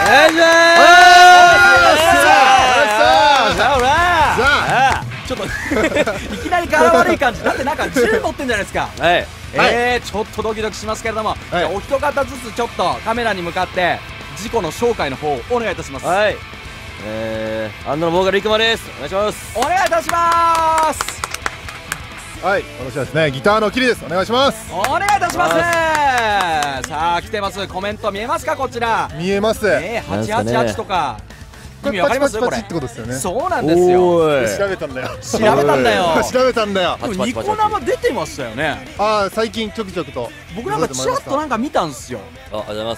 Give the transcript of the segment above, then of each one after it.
ちょっといきなり柄悪い感じだってなんか銃持ってんじゃないですか。ちょっとドキドキしますけれども、お一方ずつちょっとカメラに向かって事故の紹介の方をお願いいたします。 アンドのボーカルいくまです。お願いします。 お願いいたします。 はい、私はですねギターのキリです。お願いします。 お願いいたします。さあ来てます。コメント見えますか？こちら見えます。 888とか意味わかります？これってことですよね。 そうなんですよ。 調べたんだよ。 調べたんだよ。 調べたんだよ。 ニコ生出てましたよね。 ああ、最近ちょくちょくと僕なんかちらっとなんか見たんですよ。 ありがとうございます。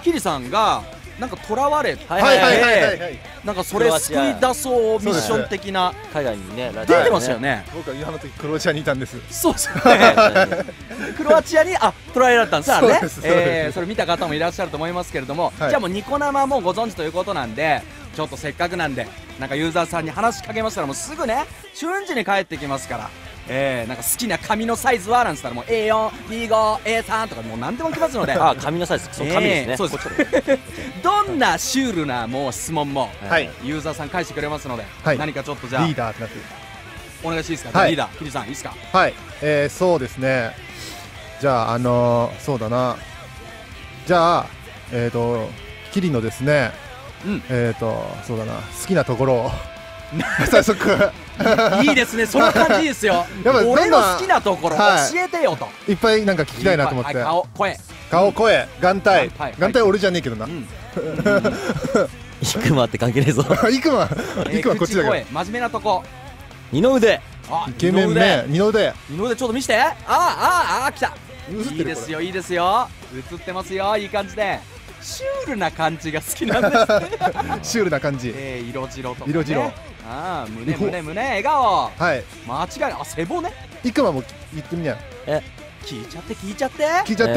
キリさんがなんか囚われて、なんかそれ救い出そうミッション的な海外にね出てましたよね。 僕はあの時クロアチアにいたんです。 そうですね。クロアチアに捕らえられたんですあれね。それ見た方もいらっしゃると思いますけれども、じゃあもうニコ生もご存知ということなんで、ちょっとせっかくなんでなんかユーザーさんに話しかけましたらもうすぐね瞬時に帰ってきますから。なんか好きな紙のサイズはなんつったらもう A4、B5、A3 とかもう何でも来ますので。 紙のサイズ、そう紙ですね。 そうです。どんなシュールなもう質問もユーザーさん返してくれますので、何かちょっとじゃあリーダーってなってる。 お願いしていいですか？リーダーキリさんいいですか？ はい、そうですね。じゃあそうだな。じゃあキリのですね、そうだな、好きなところを早速いいですね、その感じですよ。俺の好きなところ教えてよといっぱいなんか聞きたいなと思って。 顔、声、 眼帯。眼帯俺じゃねえけどな。 イクマって関係ねえぞ。 イクマこっちだけど。 真面目なとこ。 二の腕。 イケメン目、二の腕。 二の腕ちょっと見して。来た。いいですよ、いいですよ。映ってますよ、いい感じで。シュールな感じが好きなんです。 シュールな感じ。 色白とかね。 色白。 胸、笑顔。 はい。 間違いない。背骨。 イクマも言ってみなよ。 聞いちゃって。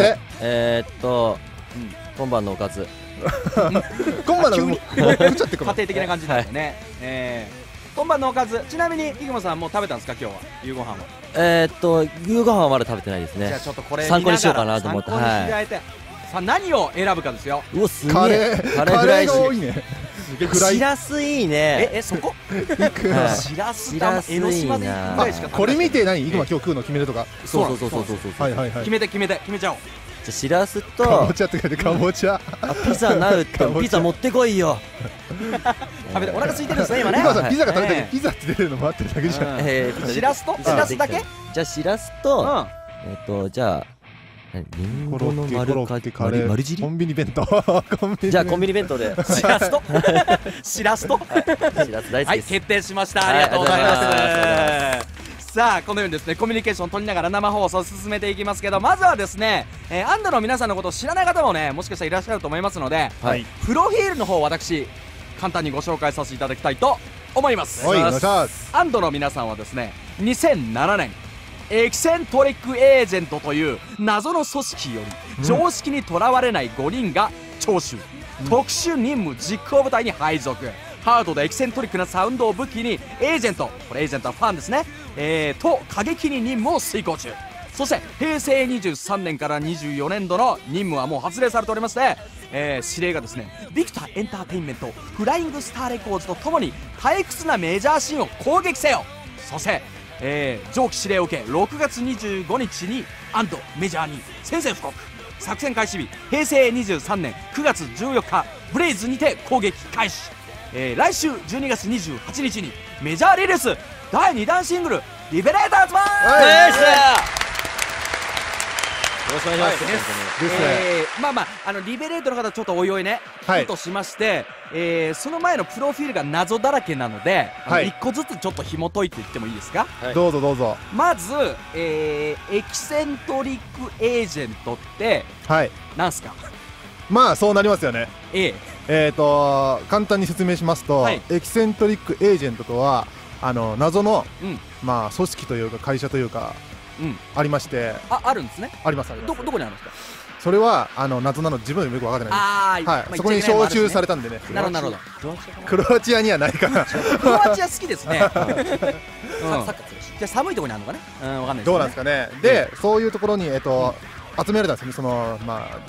今晩のおかず。 今晩の食っちゃって家庭的な感じですよね。今晩のおかず、ちなみにイクマさんもう食べたんですか？今日は夕ご飯は。 夕ご飯はまだ食べてないですね。 じゃあちょっとこれ参考にしようかなと思って。 参考にしていただいて。さあ何を選ぶかですよ。 うわすげえ。カレーフライが多いね。 しらすいいね。 そこ？しらすだ。江ノ島で1個ぐらいしか。 これ見て何？イクマ今日食うの決めるとか。 そう。 はい。 決めちゃおう。 じゃしらすとかぼちゃって書いてかぼちゃ。 ピザなうとピザ持ってこいよ。 食べてお腹空いてるんですね今ね。 今さピザが食べたいけどピザって出るの待ってるだけじゃん。 しらすだけ？ じゃあしらすとじゃあリンゴの丸尻コンビニ弁当。 じゃあコンビニ弁当でしらすとしらす大好きです。決定しました。ありがとうございます。さあこのようにですねコミュニケーションを取りながら生放送を進めていきますけど、まずはですねアンドの皆さんのことを知らない方もねもしかしたらいらっしゃると思いますので、プロフィールの方を私簡単にご紹介させていただきたいと思います。アンドの皆さんはですね2007年エキセントリックエージェントという謎の組織より常識にとらわれない5人が聴取、特殊任務実行部隊に配属。ハードでエキセントリックなサウンドを武器にエージェント、これエージェントはファンですね、と過激に任務を遂行中。そして平成23年から24年度の任務はもう発令されておりまして、指令がですねビクターエンターテインメント、フライングスターレコーズとともに退屈なメジャーシーンを攻撃せよ。そして上記指令を受け6月25日にメジャーに宣戦布告。作戦開始日平成23年9月14日ブレイズにて攻撃開始。来週12月28日にメジャーリリース第2弾シングル「リベレーターズマン」 よろしくお願いします。リベレートの方ちょっとおいおいね聞くとしまして、その前のプロフィールが謎だらけなので、1個ずつちょっと紐解いていってもいいですか？ どうぞ。まず、エキセントリックエージェントってなんすか？ まあそうなりますよね。簡単に説明しますと、エキセントリックエージェントとは謎の組織というか会社というかありまして。 あるんですね。 あります。 どこにあるんですか？ それは謎なの自分でもよく分かってないです。そこに招集されたんでね。 なるほど。 クロアチアにはないかな。 クロアチア好きですね。じゃあ寒いところにあるのかね。分かんない。 どうなんですかね。でそういうところに集められたんですね。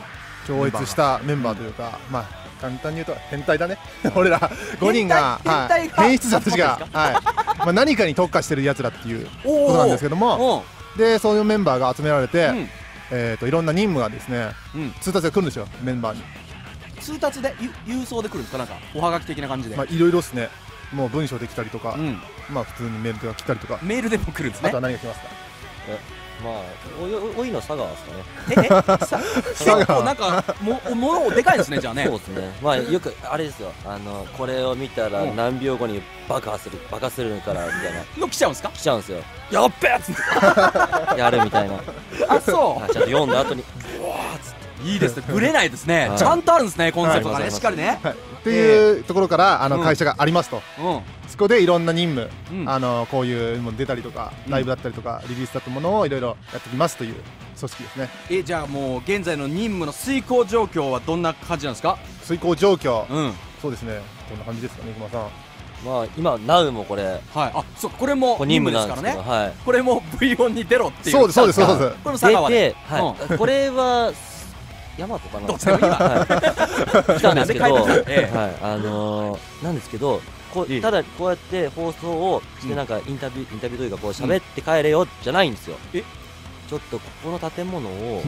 超越したメンバーというか、まあ簡単に言うと変態だね俺ら5人が変質者たちが、まあ、何かに特化してるやつらっていうことなんですけども、でそういうメンバーが集められて、いろんな任務がですね、通達が来るんですよ、メンバーに。 通達で郵送で来るんですか、なんかおはがき的な感じで。 まあいろいろですね、もう文章できたりとか、まあ普通にメールが来たりとか。 メールでも来るんですね。 あとは何が来ますか？ まあ多いの佐川ですかね。 結構なんか物でかいですね、じゃあね。 そうですね。まあよくあれですよ、これを見たら何秒後に爆破するからみたいなの来ちゃうんですか？ 来ちゃうんですよ。 やっべえっつってやるみたいな。 あ、そう。 ちゃんと読んだ後にうわーっつって。いいですね、ぶれないですね。ちゃんとあるんですね、コンセプトがね、しっかりね。 っていうところから会社がありますと。そこでいろんな任務、こういうもの出たりとか、ライブだったりとかリリースだったものをいろいろやってきますという組織ですね。 じゃあもう現在の任務の遂行状況はどんな感じなんですか？ 遂行状況、そうですね、こんな感じですかね、熊さん。 まあ今 NOW もこれ、 あ、そう、これも任務ですからね。これも V4 に出ろっていう。 そうですそうです。これも佐川で、これはヤマトかな。 どっちでもいいわ。 来たんですけど、なんですけど、ただこうやって放送をしてなんかインタビューというかこう喋って帰れよじゃないんですよ。ちょっとここの建物を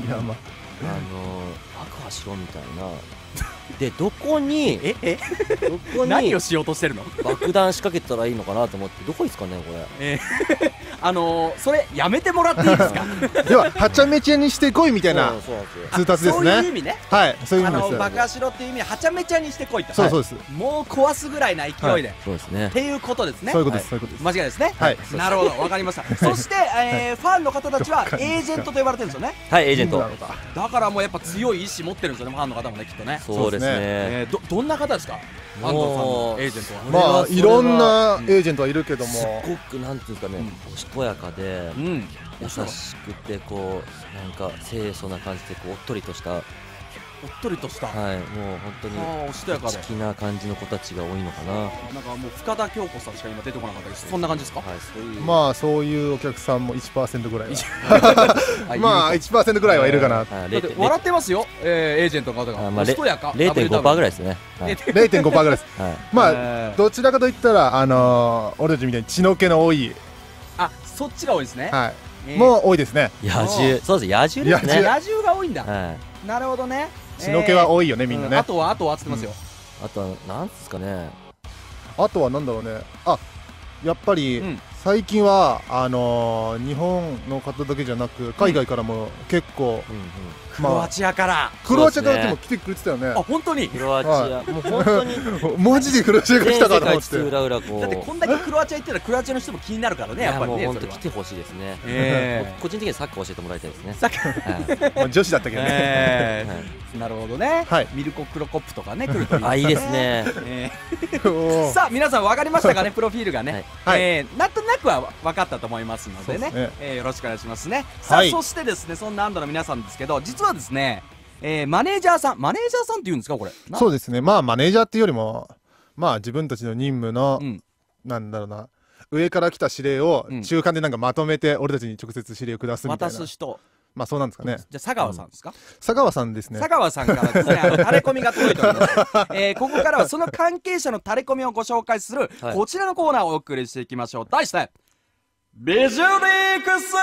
爆破しろみたいな。でどこに何をしようとしてるの？ 爆弾仕掛けたらいいのかなと思って、どこですかねこれ。 それやめてもらっていいですか？ でははちゃめちゃにしてこいみたいな通達ですね。 そういう意味ね。 はい、そういう意味です。 爆破しろっていう意味、はちゃめちゃにしてこいと。 そうです。 もう壊すぐらいな勢いで。 そうですね。 っていうことですね。 そういうことです。そういうことです。 間違いですね。 はい。 なるほど、わかりました。そしてファンの方たちはエージェントと呼ばれてるんですよね。 はい、エージェント。 だからもうやっぱ強い意志持ってるんですよね、ファンの方もね、きっとね。 そうですね。 どんな方ですか？安藤さんのエージェントは。まあいろんなエージェントはいるけども、 すごくなんていうんですかね、おしとやかで優しくてこうなんか清楚な感じでこうおっとりとした。 おっとりとした。 はい、もう本当におしとやかで好きな感じの子たちが多いのかな。 なんかもう深田恭子さんしか今出てこなかったです。そんな感じですか？ はい、そういう。 まあそういうお客さんも 1% ぐらいはまあ 1% ぐらいはいるかな。 笑ってますよ、エージェントの方が。おしとやか 0.5% ぐらいですね。 0.5% ぐらいです。まあどちらかといったら俺たちみたいに血の気の多い、 あ、そっちが多いですね。 はい、もう多いですね。 野獣、そうです、野獣ですね。 野獣が多いんだ。なるほどね。 血の気は多いよね、みんなね。 あとはつってますよ。 あとはなんですかね。 あとはなんだろうね。あ、やっぱり最近は日本の方だけじゃなく海外からも結構、 クロアチアからでも来てくれてたよね。 あ、本当に。 クロアチア、もう本当にマジでクロアチアが来たかと思って。 裏裏こう。 だってこんだけクロアチア行ったらクロアチアの人も気になるからね、やっぱりね。 本当来てほしいですね。個人的にサッカー教えてもらいたいですね。 サッカー。 女子だったけどね。 なるほどね。ミルコクロコップとかね来るといい。 あ、いいですね。 さあ皆さん分かりましたかね、プロフィールがね。なんとなくは分かったと思いますのでね、よろしくお願いしますね。さあそしてですね、そんな安藤の皆さんですけど、実はですね、マネージャーさんって言うんですか、これ。 そうですね、まあマネージャーっていうよりも、まあ自分たちの任務の、なんだろうな、上から来た指令を中間でなんかまとめて俺たちに直接指令を下すみたいな。 渡す人。 まあそうなんですかね。 じゃあ佐川さんですか？ 佐川さんですね。 佐川さんからですね、タレコミが届いております。ここからはその関係者のタレコミをご紹介するこちらのコーナーをお送りしていきましょう。題してビジュリークス。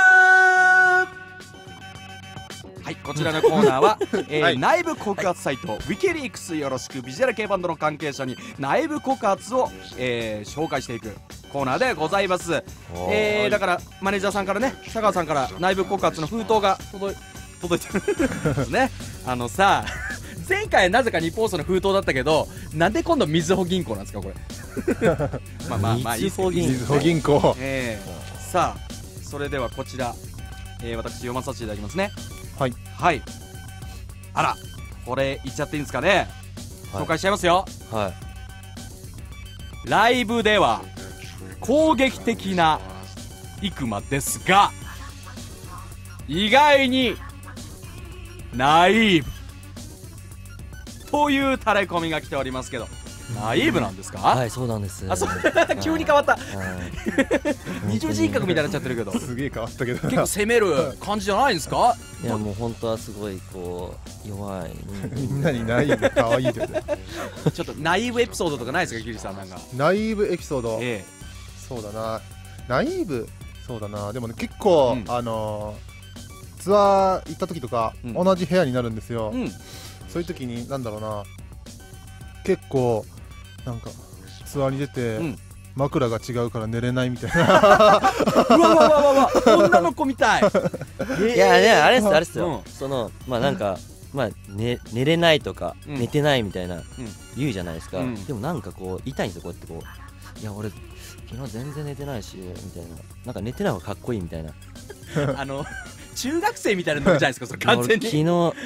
はい、こちらのコーナーは、内部告発サイトウィキリークスよろしくビジュアル系バンドの関係者に内部告発を、紹介していくコーナーでございます。だからマネージャーさんからね、佐川さんから内部告発の封筒が届いてるんですね。さあ前回なぜか日本放送の封筒だったけど、なんで今度みずほ銀行なんですかこれ。まあみずほ銀行。 さあそれではこちら、私読まさせていただきますね。 はいはい。あら、これ言っちゃっていいんですかね。紹介しちゃいますよ。 はい。 ライブでは攻撃的な生馬ですが、意外にナイーブというタレコミが来ておりますけど、 ナイーブなんですか？ はい、そうなんです。 あ、そう急に変わった。二重人格みたいになっちゃってるけど。 すげえ変わったけど。 結構攻める感じじゃないんですか？ いやもう本当はすごいこう弱い。 みんなにナイーブ可愛いって。 ちょっとナイーブエピソードとかないですか、ギリさんなんか。 ナイーブエピソード。そうだな。ナイーブ、そうだな。でもね結構ツアー行った時とか同じ部屋になるんですよ。そういう時になんだろうな。結構なんかツアーに出て、枕が違うから寝れないみたいな。うわわわわ女の子みたい。 いやいやあれっすよ。そのまあなんか寝れないとか寝てないみたいな言うじゃないですか。でもなんかこう痛いんですよ、こうやってこう。いや俺昨日全然寝てないしみたいな。なんか寝てない方がかっこいいみたいな。 中学生みたいなのじゃないですか、それ完全に。 昨日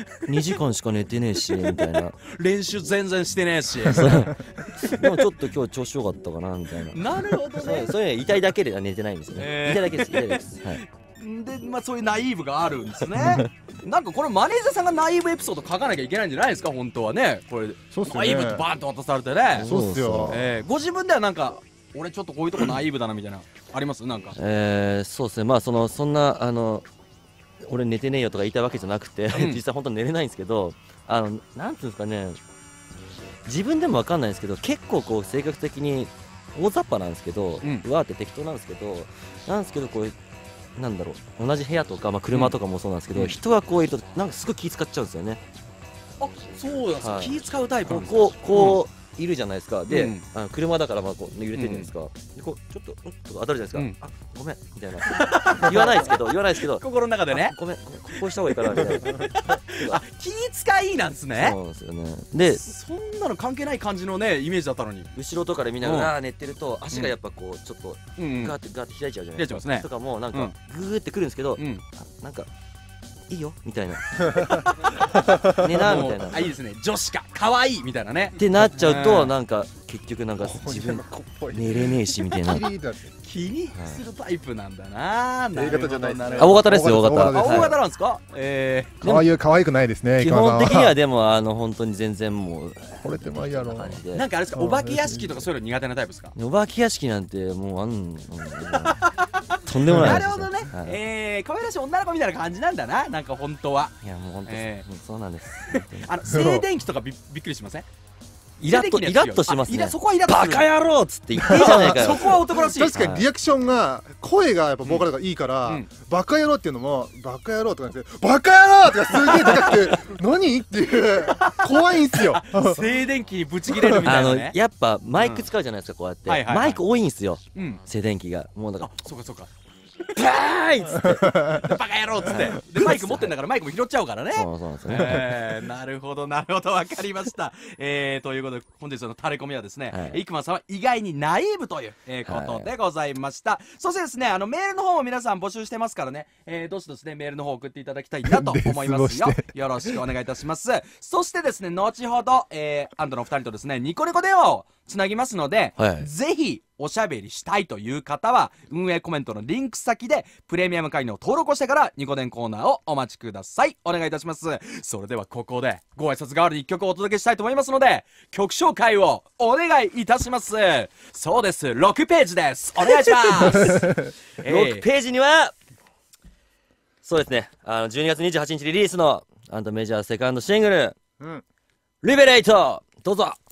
2時間しか寝てねえしみたいな。 練習全然してねえし。 でもちょっと今日調子よかったかなみたいな。 なるほどね。 そういう痛いだけでは寝てないんですよね。痛いだけです、痛いだけです。はい。 でそういうナイーブがあるんですね。なんかこれマネージャーさんがナイーブエピソード書かなきゃいけないんじゃないですか、本当はね。これナイーブってバーンと渡されてね。 そうっすよ。 ご自分ではなんか俺ちょっとこういうとこナイーブだなみたいなあります？なんか。 そうですね。まあそんな俺寝てねえよとか言いたいわけじゃなくて、実際本当寝れないんですけど、なんていうんですかね、自分でも分かんないんですけど、結構こう性格的に大雑把なんですけど、うわーって適当なんですけどこうなんだろう、同じ部屋とか、車とかもそうなんですけど、人がこういるとなんかすごい気使っちゃうんですよね。 あ、そうですか。気使うタイプなんですか？ こういるじゃないですか。で、車だからこう揺れてるじゃないですか。でこうちょっととか当たるじゃないですか。あ、ごめんみたいな。言わないですけど心の中でね、 ごめんこうした方がいいかなみたいな。 あ、気遣いなんですね。 そうなんですよね。でそんなの関係ない感じのねイメージだったのに、 後ろとかでみんなが寝てると足がやっぱこうちょっとガーって開いちゃうじゃないですか。とかもなんかグーってくるんですけど、なんかいいよみたいな。寝なみたいな。 あ、いいですね。女子か可愛いみたいなね。 ってなっちゃうとなんか結局なんか自分寝れねえしみたいな。 気にするタイプなんだな。 A型じゃないですね。 大型ですよ、大型。 大型なんですか？ 可愛くないですね。 基本的にはでも本当に全然もう惚れてまいやろ。 なんかあれですか、お化け屋敷とかそういうの苦手なタイプですか？ お化け屋敷なんてもうとんでもないです。 なるほどね。可愛らしい女の子みたいな感じなんだな、なんか本当は。 いやもう本当そうなんです。 静電気とかびっくりしません？ イラッとしますね。 そこはイラッとする。 バカ野郎っつって言っていいじゃないかよ。 そこは男らしい。 確かにリアクションが声がやっぱボーカルがいいからバカ野郎っていうのもバカ野郎とか言ってバカ野郎とかすげえでかくて何っていう怖いんすよ。 静電気にブチ切れるみたいなね。 やっぱマイク使うじゃないですか、こうやってマイク多いんすよ、静電気が。もうだからそうかそうか、バーイっつってバカ野郎っつってでマイク持ってんだからマイクも拾っちゃうからね。 そうなんですね。 なるほどなるほど、分かりました。ということで本日のタレコミはですね、イクマさんは意外にナイーブということでございました。そしてですね、メールの方も皆さん募集してますからね、どしどしねメールの方送っていただきたいなと思いますよ。よろしくお願いいたします。そしてですね、後ほどアンドの2人とですねニコニコ電話をつなぎますので、ぜひおしゃべりしたいという方は運営コメントのリンク先でプレミアム会員を登録をしてからニコ電コーナーをお待ちください。お願いいたします。それではここでご挨拶代わりに1曲をお届けしたいと思いますので、曲紹介をお願いいたします。そうです、6ページです。お願いします。 6ページにはそうですね、12月28日リリースのメジャーセカンドシングル、リベレイト、どうぞ。